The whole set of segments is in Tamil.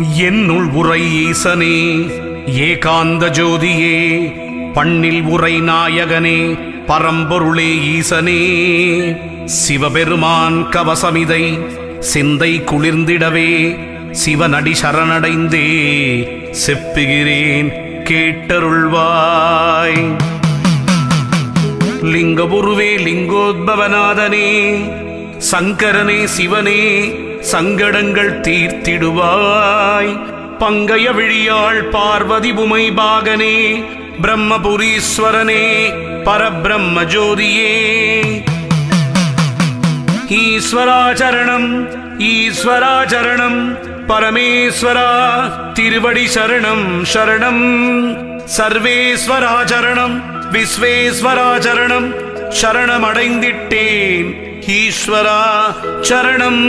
என்னுள் உரை ஈசனே ஏகாந்த ஜோதியே பண்ணில் உரை நாயகனே பரம்பொருளே ஈசனே சிவபெருமான் கவசமிதை சிந்தை குளிர்ந்திடவே சிவனடி சரணடைந்தே செப்புகிறேன் கேட்டருள்வாய். லிங்கபுருவே லிங்கோத்பவநாதனே சங்கரனே சிவனே சங்கடங்கள் தீர்த்திடுவாய். பங்கய விழியாள் பார்வதி புமை பாகனே பிரம்மபுரீஸ்வரனே பரபிரம்ம ஜோதியே ஈஸ்வராச்சரணம் ஈஸ்வராச்சரணம் பரமேஸ்வரா திருவடி சரணம் சரணம் சர்வேஸ்வராச்சரணம் விஸ்வேஸ்வராச்சரணம் சரணமடைந்திட்டேன் ஈஸ்வரா சரணம்.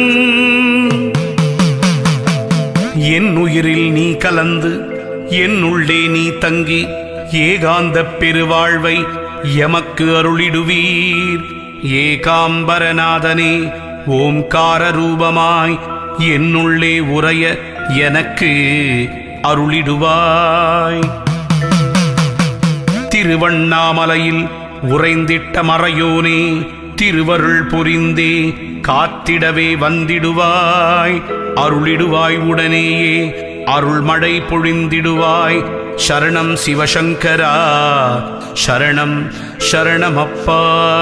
என் உயிரில் நீ கலந்து என்னுள்ளே நீ தங்கி ஏகாந்த பெருவாழ்வை எமக்கு அருளிடுவீர். ஏகாம்பரநாதனே ஓம்கார ரூபமாய் என்னுள்ளே உரைய எனக்கு அருளிடுவாய். திருவண்ணாமலையில் உறைந்திட்ட மறையோனே திருவருள் புரிந்தே காத்திடவே வந்திடுவாய். அருளிடுவாய் உடனேயே அருள்மழை பொழிந்திடுவாய். சரணம் சிவசங்கரா சரணம் சரணமப்பா.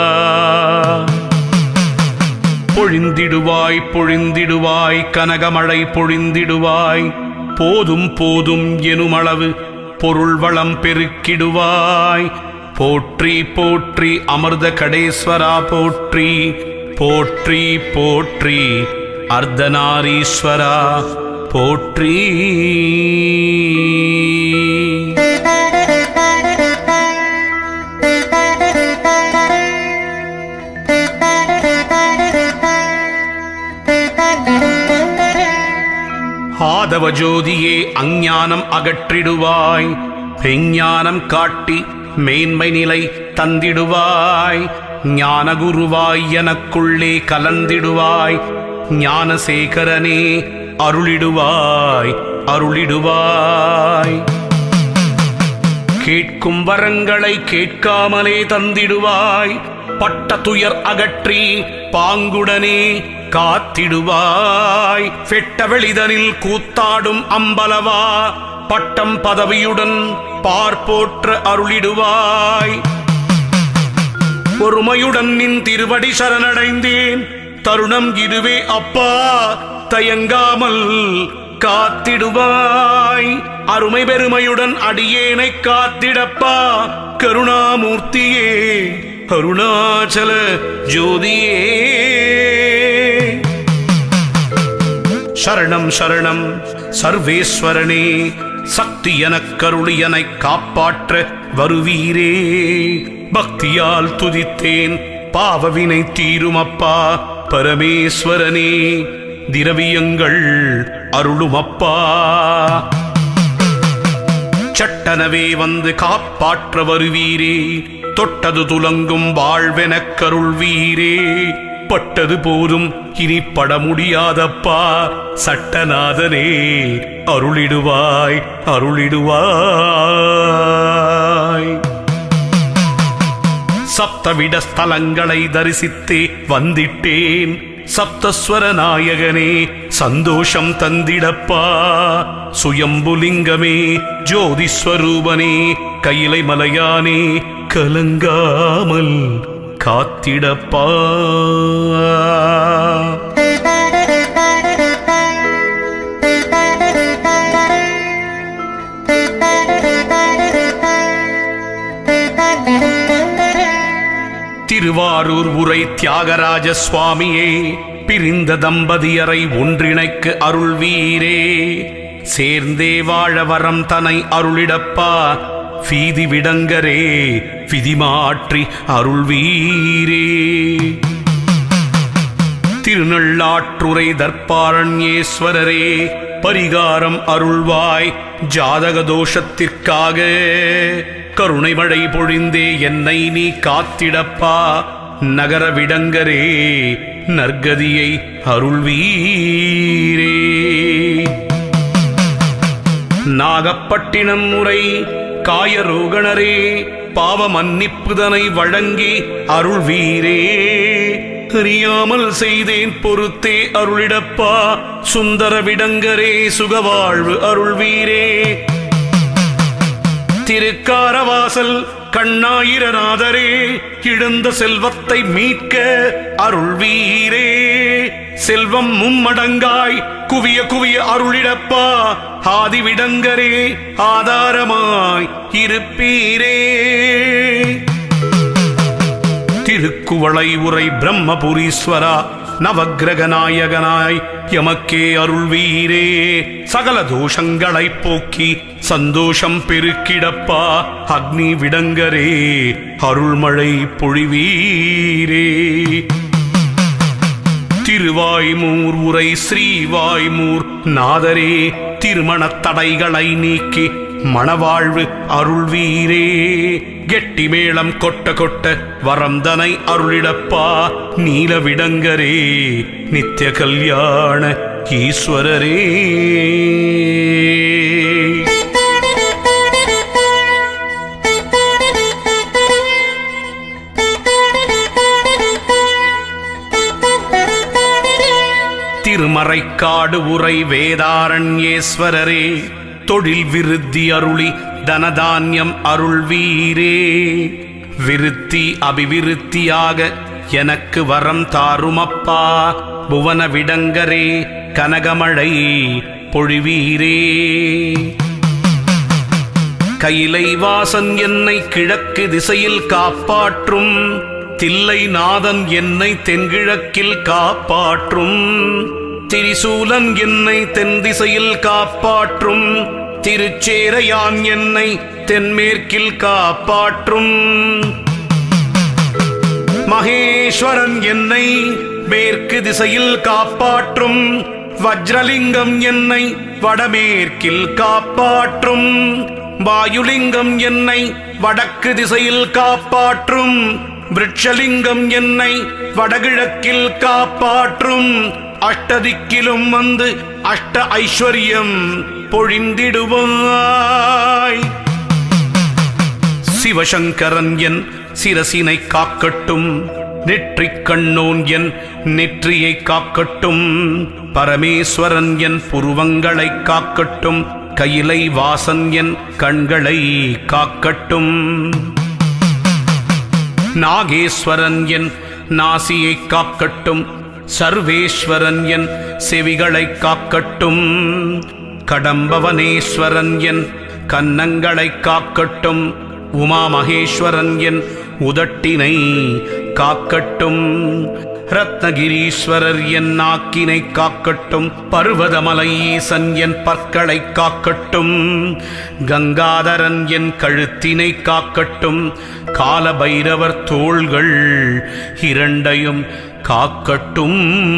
பொழிந்திடுவாய் பொழிந்திடுவாய் கனகமழை பொழிந்திடுவாய். போதும் போதும் எனுமளவு பொருள் வளம் பெருக்கிடுவாய். போற்றி போற்றி அமிர்த கடேஸ்வரா போற்றி போற்றி போற்றி அர்த்தநாரீஸ்வரா போற்றி. ஆதவ ஜோதியே அஞ்ஞானம் அகற்றிடுவாய். பெஞ்ஞானம் காட்டி மேன்மை நிலை தந்திடுவாய். ஞான குருவாய் எனக்குள்ளே கலந்திடுவாய். ஞானசேகரனே அருளிடுவாய் அருளிடுவாய். கேட்கும் வரங்களை கேட்காமலே தந்திடுவாய். பட்ட துயர் அகற்றி பாங்குடனே காத்திடுவாய். பெட்ட வெளிதனில் கூத்தாடும் அம்பலவா பட்டம் பதவியுடன் பார்ப்போற்ற அருளிடுவாய். ஒருமையுடன் நின் திருவடி சரணடைந்தேன். தருணம் இதுவே அப்பா தயங்காமல் காத்திடுவாய். அருமை பெருமையுடன் அடியேனை காத்திடப்பா கருணாமூர்த்தியே அருணாச்சல ஜோதியே. சரணம் சரணம் சர்வேஸ்வரனே சக்தி எனக்கருளி எனை காப்பாற்ற வருவீரே. பக்தியால் துதித்தேன் பாவவினை தீருமப்பா பரமேஸ்வரனே திரவியங்கள் அருளுமப்பா. சட்டனவே வந்து காப்பாற்ற வருவீரே. தொட்டது துலங்கும் வாழ்வெனக்கருள்வீரே. பட்டது போதும் இனி பட முடியாதப்பா சட்டநாதனே அருளிடுவாய் அருளிடுவாய். சப்தவிட ஸ்தலங்களை தரிசித்தே வந்திட்டேன். சப்தஸ்வர நாயகனே சந்தோஷம் தந்திடப்பா. சுயம்புலிங்கமே ஜோதிஸ்வரூபனே கையிலை மலையானே கலங்காமல் காத்திடப்பா. திருவாரூர் உரை தியாகராஜ சுவாமியே பிரிந்த தம்பதியரை ஒன்றிணைக்கு அருள்வீரே. சேர்ந்தே வாழ வரம் தனை அருளிடப்பா. வீதி விடங்கரே விதி மாற்றி அருள்வீரே. திருநள்ளாற்றுரை தர்பாரண்யேஸ்வரரே பரிகாரம் அருள்வாய். ஜாதக தோஷத்திற்காக கருணை மழை பொழிந்தே என்னை நீ காத்திடப்பா. நகர விடங்கரே நற்கதியை அருள்வீரே. நாகப்பட்டினம் முறை காயரோகணரே பாவ மன்னிப்புதனை வழங்கி அருள்வீரே. அறியாமல் செய்தேன் பொறுத்தே அருளிடப்பா சுந்தர விடங்கரே சுகவாழ்வு அருள்வீரே. திருக்காரவாசல் கண்ணாயிரநாதரே இழந்த செல்வத்தை மீட்க அருள்வீரே. செல்வம் மும்மடங்காய் குவிய குவிய அருளிடப்பா ஆதிவிடங்கரே ஆதாரமாய் இருப்பீரே. திருக்குவளை உரை பிரம்மபுரீஸ்வரா நவக்கிரக நாயகனாய் எமக்கே அருள்வீரே. சகல தோஷங்களை போக்கி சந்தோஷம் பெருக்கிடப்பா அக்னி விடங்கரே அருள்மழை பொழிவீரே. திருவாய்மூர் உரை ஸ்ரீவாய்மூர் நாதரே திருமணத் தடைகளை நீக்கி மணவாழ்வு அருள்வீரே. கெட்டி மேளம் கொட்ட கொட்ட வரந்தனை அருளிடப்பா நீலவிடங்கரே நித்திய கல்யாண ஈஸ்வரரே. திருமறைக்காடு உரை வேதாரண்யேஸ்வரரே தொழில் விருத்தி அருளி தனதான்யம் அருள்வீரே. விருத்தி அபிவிருத்தியாக எனக்கு வரம் தாருமப்பா புவன விடங்கரே கனகமழை பொழிவீரே. கைலை வாசன் என்னை கிழக்கு திசையில் காப்பாற்றும் தில்லை நாதன் என்னை தென்கிழக்கில் காப்பாற்றும் திரிசூலன் என்னை தென் திசையில் காப்பாற்றும் திருச்சேரையான் என்னை தென்மேற்கில் காப்பாற்றும் மகேஸ்வரன் என்னை மேற்கு திசையில் காப்பாற்றும் வஜ்ரலிங்கம் என்னை வடமேற்கில் காப்பாற்றும் வாயுலிங்கம் என்னை வடக்கு திசையில் காப்பாற்றும் விருட்சலிங்கம் என்னை வடகிழக்கில் காப்பாற்றும் அஷ்டதிக்கிலும் வந்து அஷ்ட ஐஸ்வர்யம் பொழிந்திடுவாய். சிவசங்கரன் என் சிரசினை காக்கட்டும் நெற்றிக் கண்ணோன் என் நெற்றியை காக்கட்டும் பரமேஸ்வரன் என் புருவங்களை காக்கட்டும் கையிலை வாசன் என் கண்களை காக்கட்டும் நாகேஸ்வரன் என் நாசியை காக்கட்டும் சர்வேஸ்வரன் என் செவிகளை காக்கட்டும் கடம்பவனேஸ்வரன் என் கன்னங்களை காக்கட்டும் உமா மகேஸ்வரன் என் உதட்டினை காக்கட்டும் ரத்னகிரீஸ்வரர் என் நாக்கினை காக்கட்டும் பர்வதமலை ஈசன் என் பற்களை காக்கட்டும் கங்காதரன் என் கழுத்தினை காக்கட்டும் காலபைரவர் தோள்கள் இரண்டையும் காக்கட்டும்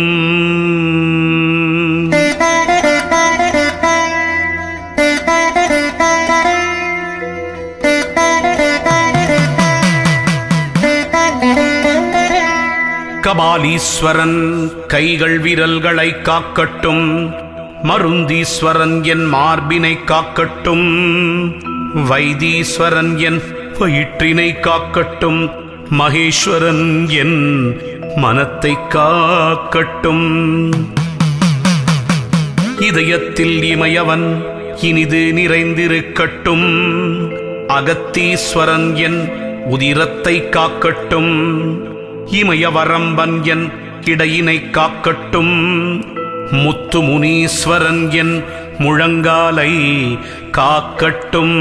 கபாலீஸ்வரன் கைகள் விரல்களை காக்கட்டும் மருந்தீஸ்வரன் என் மார்பினை காக்கட்டும் வைத்தீஸ்வரன் என் வயிற்றினை காக்கட்டும் மகேஸ்வரன் என் மனத்தை காக்கட்டும் இதயத்தில் இமையவன் இனிது நிறைந்திருக்கட்டும் அகத்தீஸ்வரன் என் உதிரத்தை காக்கட்டும் இமயவரம்பன் என் இடையினை காக்கட்டும் முத்து முனீஸ்வரன் என் முழங்காலை காக்கட்டும்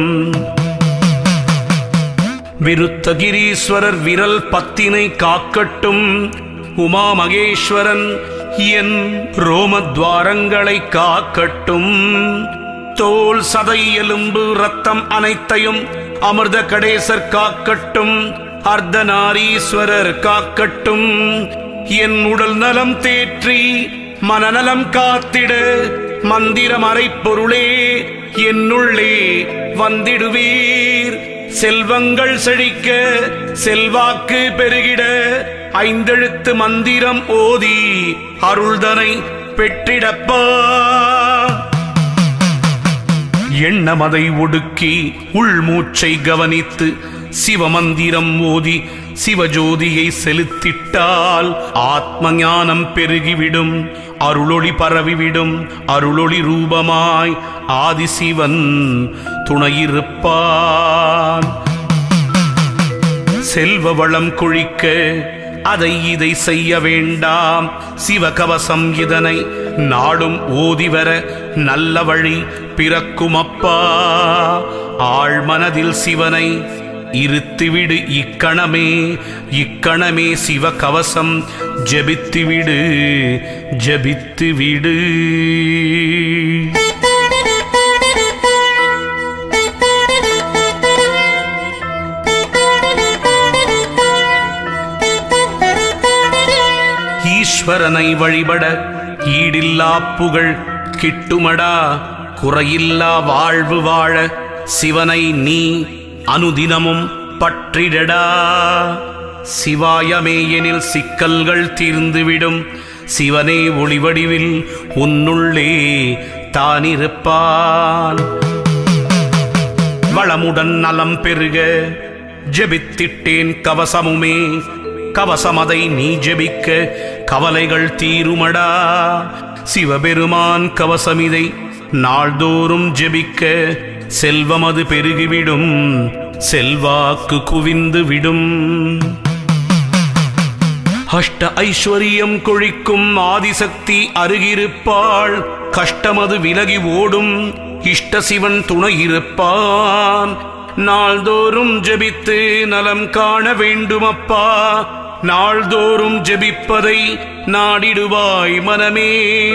விருத்தகிரீஸ்வரர் விரல் பத்தினை காக்கட்டும் உமா மகேஸ்வரன் என் ரோமத்வாரங்களை காக்கட்டும் தோல் சதை எலும்பு ரத்தம் அனைத்தையும் அமிர்த கடேசர் காக்கட்டும் அர்த்தநாரீஸ்வரர் காக்கட்டும் என் உடல் நலம் தேற்றி மனநலம் காத்திட மந்திரம் அறைப்பொருளே என்னுள்ளே வந்திடுவீர் செல்வங்கள் செழிக்க செல்வாக்கு பெருகிட ஐந்தெழுத்து மந்திரம் ஓதி அருள்தனை பெற்றிடப்பா எண்ணமதை ஒடுக்கி உள்மூச்சை கவனித்து சிவமந்திரம் ஓதி சிவஜோதியை செலுத்திட்டால் ஆத்ம ஞானம் பெருகிவிடும், அருளொளி பரவிவிடும். அருளொளி ரூபமாய் ஆதிசிவன் துணையிருப்பான். செல்வ வளம் கொழிக்க அதை இதை செய்ய வேண்டாம். சிவகவசம் இதனை நாடும் ஓதிவர நல்ல வழி பிறக்குமப்பா. ஆழ்மனதில் சிவனை இருத்திவிடு இக்கணமே. இக்கணமே சிவகவசம் ஜபித்துவிடு ஜபித்துவிடு. ஈஸ்வரனை வழிபட ஈடில்லா புகழ் கிட்டுமடா. குறையில்லா வாழ்வு வாழ சிவனை நீ அனுதினமும் பற்றிடடா. சிவாயமே எனில் சிக்கல்கள் தீர்ந்துவிடும். சிவனே ஒளிவடிவில் உன்னுள்ளே தானிருப்பான். வளமுடன் நலம் பெருக ஜெபித்திட்டேன் கவசமுமே. கவசமதை நீ ஜெபிக்க கவலைகள் தீருமடா. சிவபெருமான் கவசமிதை நாள்தோறும் ஜெபிக்க செல்வமது பெருகிவிடும், செல்வாக்கு குவிந்து விடும். அஷ்ட ஐஸ்வரியம் கொழிக்கும் ஆதிசக்தி அருகிருப்பாள். கஷ்டமது விலகி ஓடும், இஷ்ட சிவன் துணையிருப்பான். நாள்தோறும் ஜெபித்து நலம் காண வேண்டுமப்பா. நாள்தோறும் ஜெபிப்பதை நாடிடுவாய் மனமே.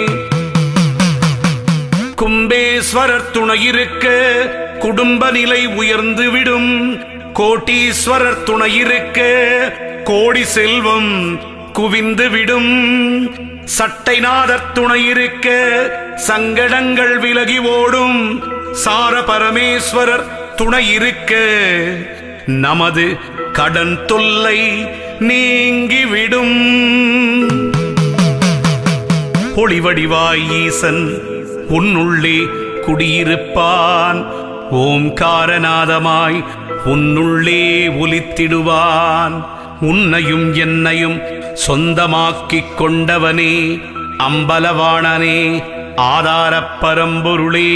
கும்பேஸ்வரர் துணையிருக்க குடும்ப நிலை உயர்ந்துவிடும். கோட்டீஸ்வரர் துணையிருக்க கோடி செல்வம் குவிந்துவிடும். சட்டைநாதர் துணையிருக்க சங்கடங்கள் விலகி ஓடும். சார பரமேஸ்வரர் துணையிருக்க நமது கடன் தொல்லை நீங்கிவிடும். ஒளிவடிவாய் ஈசன் உன்னுள்ளே குடியிருப்பான். ஓம்காரநாதமாய் உன்னுள்ளே ஒலித்திடுவான். உன்னையும் என்னையும் சொந்தமாக்கிக் கொண்டவனே, அம்பலவாணனே, ஆதாரப் பரம்பொருளே.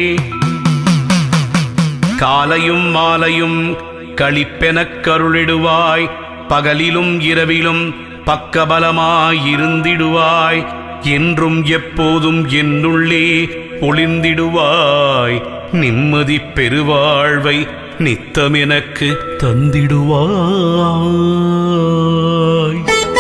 காலையும் மாலையும் களிப்பெனக் கருளிடுவாய். பகலிலும் இரவிலும் பக்கபலமாயிருந்திடுவாய். என்றும் எப்போதும் என்னுள்ளே ஒளிந்திடுவாய். நிம்மதி பெருவாழ்வை நித்தம் எனக்கு தந்திடுவாய்.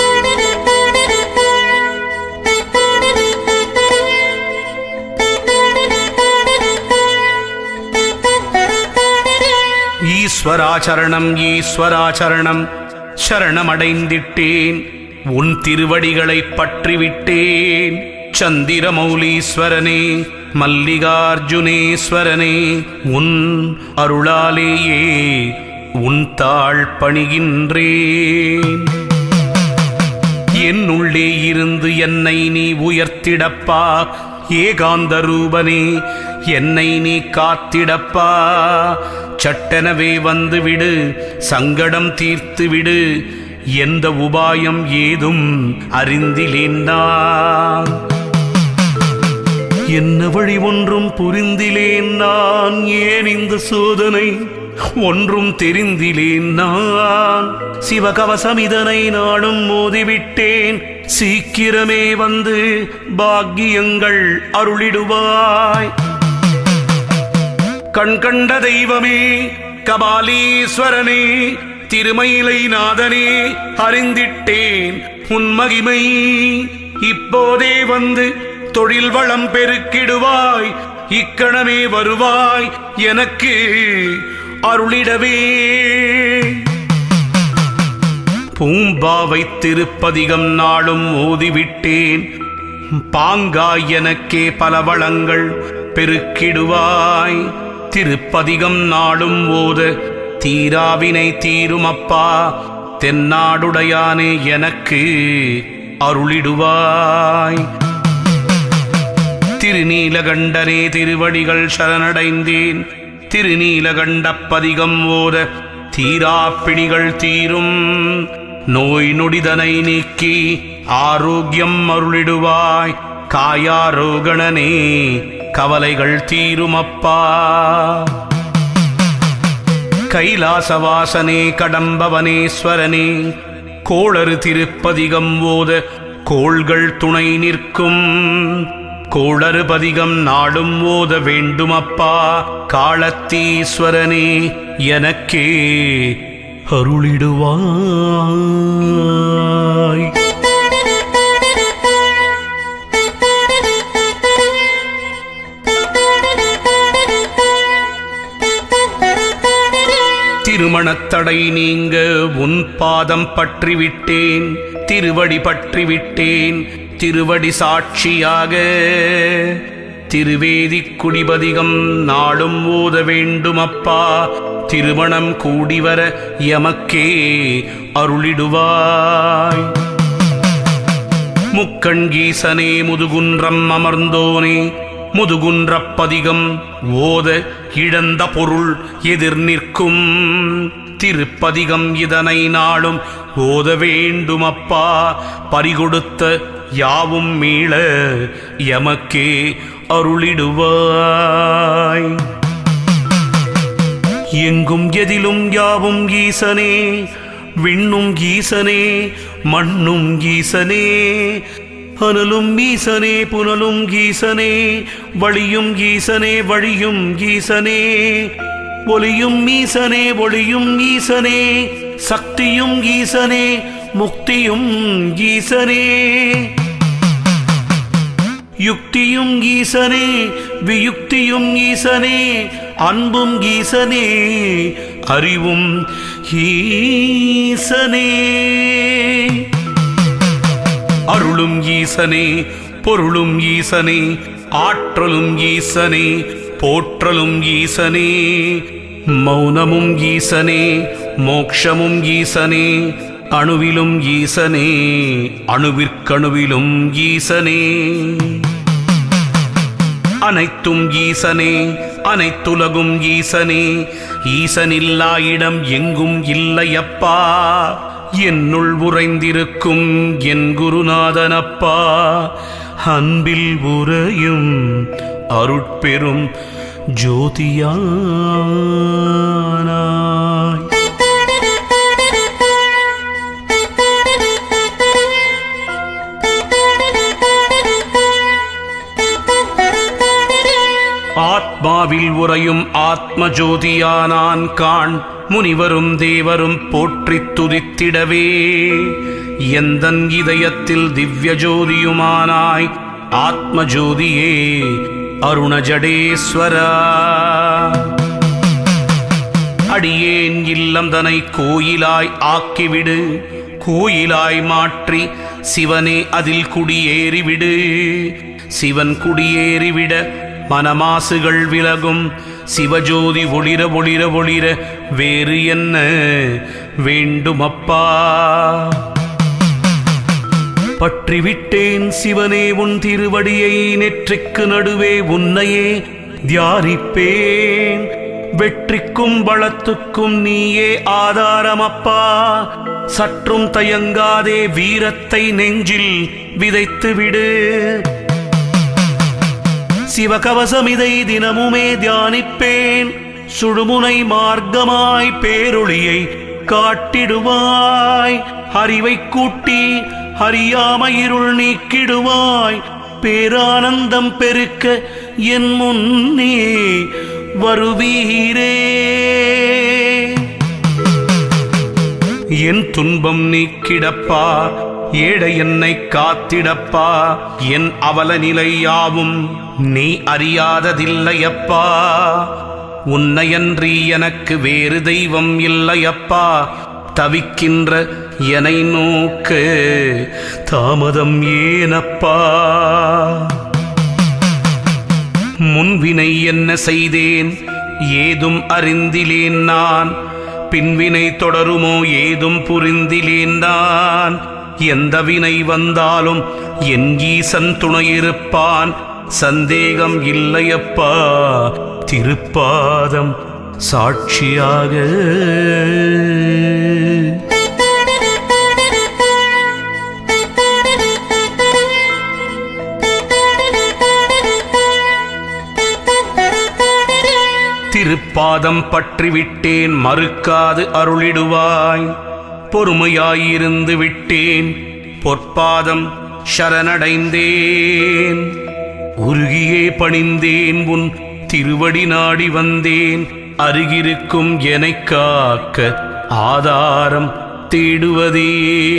ஈஸ்வராச்சரணம் ஈஸ்வராச்சரணம் சரணமடைந்திட்டேன். உன் திருவடிகளை பற்றிவிட்டேன். சந்திரமௌலீஸ்வரனே, மல்லிகார்ஜுனேஸ்வரனே, உன் அருளாலேயே உன் தாழ் பணிகின்றேன். என்னுள்ளே இருந்து என்னை நீ உயர்த்திடப்பா. ஏகாந்த ரூபனே, என்னை நீ காத்திடப்பா. சட்டெனவே வந்துவிடு, சங்கடம் தீர்த்துவிடு. எந்த உபாயம் ஏதும் அறிந்திலேன் நான். என்ன வழி ஒன்றும் புரிந்திலேன் நான். ஏன் இந்த சோதனை ஒன்றும் தெரிந்திலேன் நான். சிவகவசம் இதனை நானும் மோதிவிட்டேன். சீக்கிரமே வந்து பாக்கியங்கள் அருளிடுவாய். கண்கண்ட தெய்வமே, கபாலீஸ்வரனே, திருமயிலை நாதனே, அறிந்திட்டேன் உன் மகிமை. இப்போதே வந்து தொழில் வளம் பெருக்கிடுவாய். இக்கணமே வருவாய் எனக்கு அருளிடவே. பூம்பாவை திருப்பதிகம் நாளும் ஓதிவிட்டேன். பாங்காய் எனக்கே பல வளங்கள் பெருக்கிடுவாய். திருப்பதிகம் நாளும் ஓத தீராவினை தீருமப்பா. தென்னாடுடையானே எனக்கு அருளிடுவாய். திருநீலகண்டனே திருவடிகள் சரணடைந்தேன். திருநீலகண்டப்பதிகம் ஓத தீராப்பிணிகள் தீரும். நோய் நொடிதனை நீக்கி ஆரோக்கியம் அருளிடுவாய். காயாரோகணனே கவலைகள் தீருமப்பா. கைலாசவாசனே கடம்பவனேஸ்வரனே கோளறு திருப்பதிகம் ஓத கோள்கள் துணை நிற்கும். கோளறு பதிகம் நாடும் ஓத வேண்டுமப்பா. காலத்தீஸ்வரனே எனக்கே அருளிடுவாய். திருமணத்தடை நீங்க உன் பாதம் பற்றிவிட்டேன். திருவடி பற்றிவிட்டேன். திருவடி சாட்சியாக திருவேதிக் குடிபதிகம் நாளும் ஓத வேண்டுமப்பா. திருமணம் கூடிவர எமக்கே அருளிடுவாய். முக்கண்கீசனே முதுகுன்றம் அமர்ந்தோனே முதுகுன்றப்பதிகம் ஓத இழந்த பொருள் எதிர் நிற்கும். திருப்பதிகம் இதனை நாளும் ஓத வேண்டுமப்பா. பறிகொடுத்த யாவும் மீள எமக்கே அருளிடுவாய். எங்கும் எதிலும் யாவும் ஈசனே. விண்ணும் ஈசனே மண்ணும் ஈசனே. அனலும் ஈசனே புனலும் ஈசனே. வழியும் ஈசனே வழியும் ஈசனே. ஒளியும் ஈசனே ஒளியும் ஈசனே. சக்தியும் ஈசனே முக்தியும் ஈசனே. யுக்தியும் ஈசனே வியுக்தியும் ஈசனே. அன்பும் ஈசனே அறிவும் ஈசனே. அருளும் ஈசனே பொருளும் ஈசனே. ஆற்றலும் ஈசனே போற்றலும் ஈசனே. மௌனமும் ஈசனே மோக்ஷமும் ஈசனே. அணுவிலும் ஈசனே அணுவிற்கணுவிலும் ஈசனே. அனைத்தும் ஈசனே அனைத்துலகும் ஈசனே. ஈசனில்லா இடம் எங்கும் இல்லையப்பா. என்னுள் உறைந்திருக்கும் என் குருநாதனப்பா. அன்பில் உறையும் அருட்பெரும் ஜோதியானாய். ஆத்மாவில் உறையும் ஆத்ம ஜோதியானான் காண். முனிவரும் தேவரும் போற்றித் துதித்திடவே எந்தன் இதயத்தில் திவ்ய ஜோதியுமானாய். ஆத்ம ஜோதியே அருணஜடேஸ்வரா. அடியேன் இல்லம் தனை கோயிலாய் ஆக்கிவிடு. கோயிலாய் மாற்றி சிவனே அதில் குடியேறிவிடு. சிவன் குடியேறிவிட மனமாசுகள் விலகும். சிவஜோதி ஒளிர ஒளிர ஒளிர வேறு என்ன வேண்டுமப்பா. பற்றிவிட்டேன் சிவனே உன் திருவடியை. நெற்றிக்கு நடுவே உன்னையே தியானிப்பேன். வெற்றிக்கும் பலத்துக்கும் நீயே ஆதாரமப்பா. சற்றும் தயங்காதே வீரத்தை நெஞ்சில் விதைத்துவிடு. சிவகவசம் இதை தினமுமே தியானிப்பேன். சுடுமுனை மார்க்கமாய் பேரொளியை காட்டிடுவாய். அறிவை கூட்டி அறியாமை இருள் நீக்கிடுவாய். பேரானந்தம் பெருக்க என் முன்னே வருவீரே. என் துன்பம் நீக்கிடப்பா. ஏழை என்னை காத்திடப்பா. என் அவல நிலையாவும் நீ அறியாததில்லையப்பா. உன்னையன்றி எனக்கு வேறு தெய்வம் இல்லையப்பா. தவிக்கின்ற என்னை நோக்க தாமதம் ஏனப்பா. முன்வினை என்ன செய்தேன் ஏதும் அறிந்திலேன் நான். பின்வினை தொடருமோ ஏதும் புரிந்திலேன் நான். எந்த வினை வந்தாலும் என் ஈசன் துணையிருப்பான். சந்தேகம் இல்லையப்பா திருப்பாதம் சாட்சியாக. திருப்பாதம் பற்றிவிட்டேன் மறுக்காது அருளிடுவாய். பொறுமையாயிருந்து விட்டேன் பொற்பாதம் சரணடைந்தேன். உருகியே பணிந்தேன் உன் திருவடி நாடி வந்தேன். அருகிருக்கும் எனைக் காக்க ஆதாரம் தேடுவதே.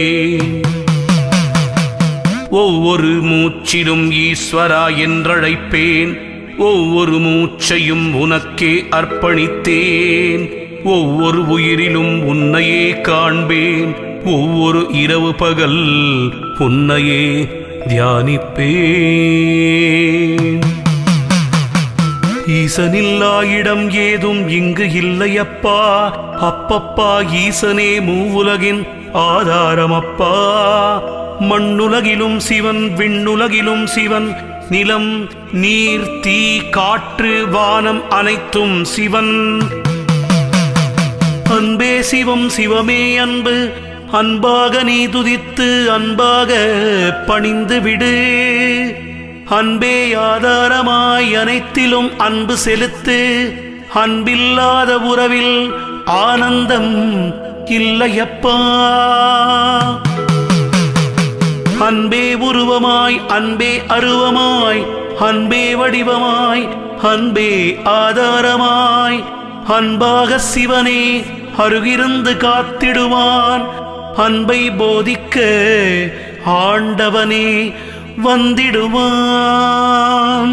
ஒவ்வொரு மூச்சிலும் ஈஸ்வரா என்றழைப்பேன். ஒவ்வொரு மூச்சையும் உனக்கே அர்ப்பணித்தேன். ஒவ்வொரு உயிரிலும் உன்னையே காண்பேன். ஒவ்வொரு இரவு பகல் உன்னையே தியானிப்பேன். ஈசனில்லா இடம் ஏதும் இங்கு இல்லையப்பா. அப்பப்பா ஈசனே மூவுலகின் ஆதாரமப்பா. மண்ணுலகிலும் சிவன் விண்ணுலகிலும் சிவன். நிலம் நீர் தீ காற்று வானம் அனைத்தும் சிவன். அன்பே சிவம் சிவமே அன்பு. அன்பாக நீ துதித்து அன்பாக பணிந்து விடு. அன்பே ஆதாரமாய் அனைத்திலும் அன்பு செலுத்து. அன்பில்லாத உறவில் ஆனந்தம் இல்லையப்பா. அன்பே உருவமாய் அன்பே அருவமாய் அன்பே வடிவமாய் அன்பே ஆதாரமாய் அன்பாக சிவனே அருகிருந்து காத்திடுவான். அன்பை போதிக்க ஆண்டவனே வந்திடுவான்.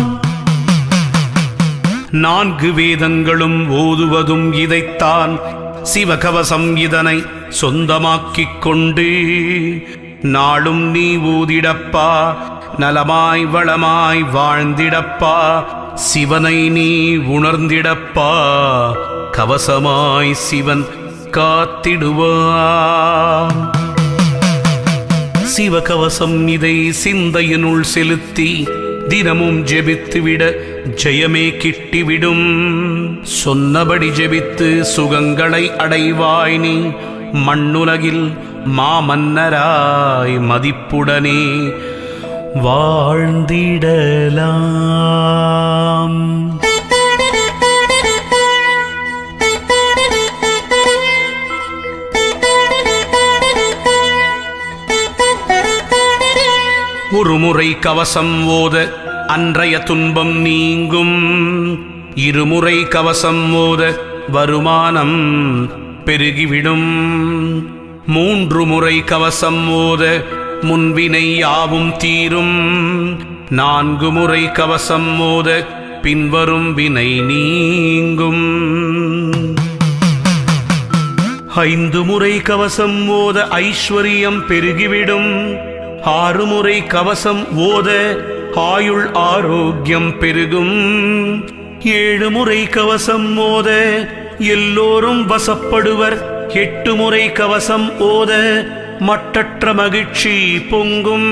4 வேதங்களும் ஓதுவதும் இதைத்தான். சிவகவசம் இதனை சொந்தமாக்கிக் கொண்டு நாளும் நீ ஊதிடப்பா. நலமாய் வளமாய் வாழ்ந்திடப்பா. சிவனை நீ உணர்ந்திடப்பா. கவசமாய் சிவன் காத்திடுவான். சிவகவசம் இதை சிந்தையினுள் செலுத்தி தினமும் ஜெபித்துவிட ஜெயமே கிட்டிவிடும். சொன்னபடி ஜெபித்து சுகங்களை அடைவாய் நீ. மண்ணுலகில் மாமன்னராய் மதிப்புடனே வாழ்ந்திடலாம். ஒருமுறை கவசம் ஓத அன்றைய துன்பம் நீங்கும். இருமுறை கவசம் ஓத வருமானம் பெருகிவிடும். 3 முறை கவசம் ஓத முன்வினை யாவும் தீரும். 4 முறை கவசம் ஓத பின்வரும் வினை நீங்கும். 5 முறை கவசம் ஓத ஐஸ்வர்யம் பெருகிவிடும். 6 முறை கவசம் ஓத ஆயுள் ஆரோக்கியம் பெருகும். 7 முறை கவசம் ஓத எல்லோரும் வசப்படுவர். 8 முறை கவசம் ஓத மட்டற்ற மகிழ்ச்சி பொங்கும்.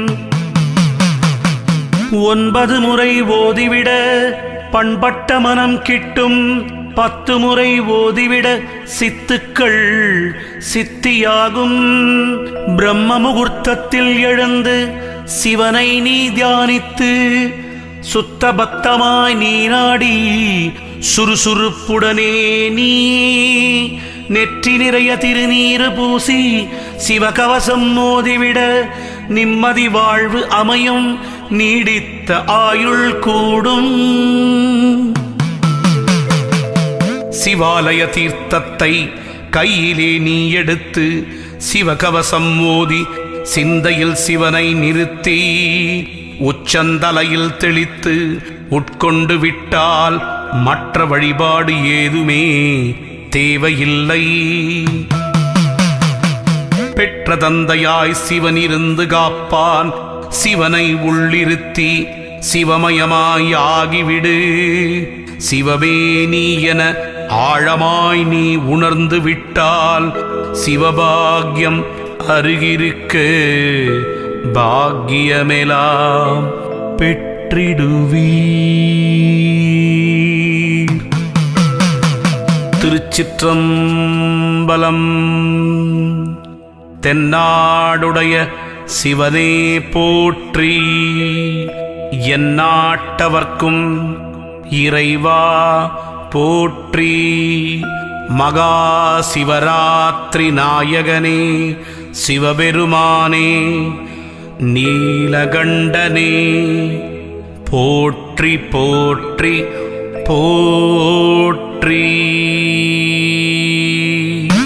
9 முறை ஓதிவிட பண்பட்ட மனம் கிட்டும். 10 முறை ஓதிவிட சித்துக்கள் சித்தியாகும். பிரம்ம முகூர்த்தத்தில் எழுந்து சிவனை நீ தியானித்து சுத்த பக்தமாய் நீ நாடி சுறுசுறுப்புடனே நீ நெற்றி நிறைய திருநீறு பூசி சிவகவசம் மோதிவிட நிம்மதி வாழ்வு அமையும். நீடித்த ஆயுள் கூடும். சிவாலய தீர்த்தத்தை கையிலே நீ எடுத்து சிவகவசம் ஓதி சிந்தையில் சிவனை நிறுத்தி உச்சந்தலையில் தெளித்து உட்கொண்டு விட்டால் மற்ற வழிபாடு ஏதுமே தேவையில்லை. பெற்ற தந்தையாய் சிவன் இருந்து காப்பான். சிவனை உள்ளிருத்தி சிவமயமாய் ஆகிவிடு. சிவமே நீ என ஆழமாய் நீ உணர்ந்து விட்டால் சிவபாகியம் அருகிருக்க பாக்கியமெல்லாம் பெற்று போற்றிடுவீர். திருச்சிற்றம்பலம். தென்னாடுடைய சிவனே போற்றி. எந்நாட்டவர்க்கும் இறைவா போற்றி. மகா சிவராத்திரி நாயகனே சிவபெருமானே நீலகண்டனே போற்றி போற்றி போற்றி.